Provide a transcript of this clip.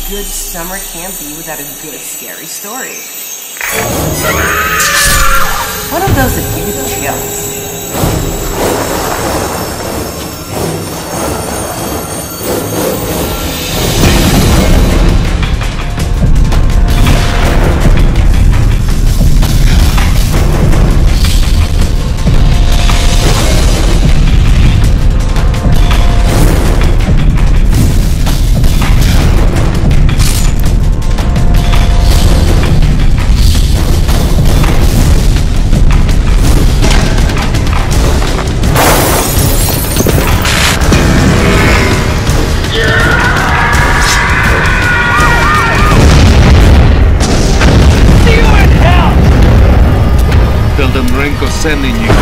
good summer can't be without a good scary story. One of those that give you the chills. Tell them Renko's sending you.